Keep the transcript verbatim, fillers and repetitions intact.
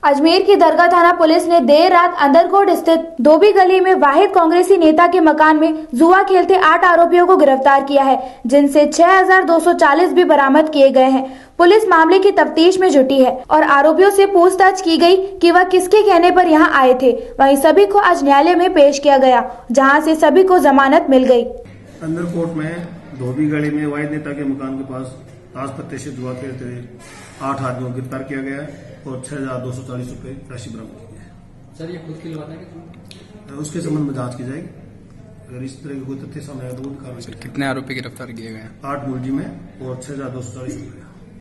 अजमेर की दरगाह थाना पुलिस ने देर रात अंदरकोट स्थित धोबी गली में वाहिद कांग्रेसी नेता के मकान में जुआ खेलते आठ आरोपियों को गिरफ्तार किया है, जिनसे छह हजार दो सौ चालीस भी बरामद किए गए हैं। पुलिस मामले की तफ्तीश में जुटी है और आरोपियों से पूछताछ की गई कि वह किसके कहने पर यहां आए थे। वहीं सभी को आज न्यायालय में पेश किया गया, जहां से सभी को जमानत मिल गई। अंदरकोट में धोबी गली में वाहिद नेता के मकान के पास ताश पत्ते से जुआ खेलते हुए आठ आदमियों को गिरफ्तार किया गया है और छह हजार दो सौ चालीस रूपये राशि बरामद की है। सर, ये खुद की लगाता है, उसके संबंध में जांच की जाएगी। अगर इस तरह के कोई तथ्य सामने आए तो कार्रवाई। कितने आरोपी गिरफ्तार किए गए हैं? आठ मुलजिम है और छह हजार दो सौ चालीस रूपये।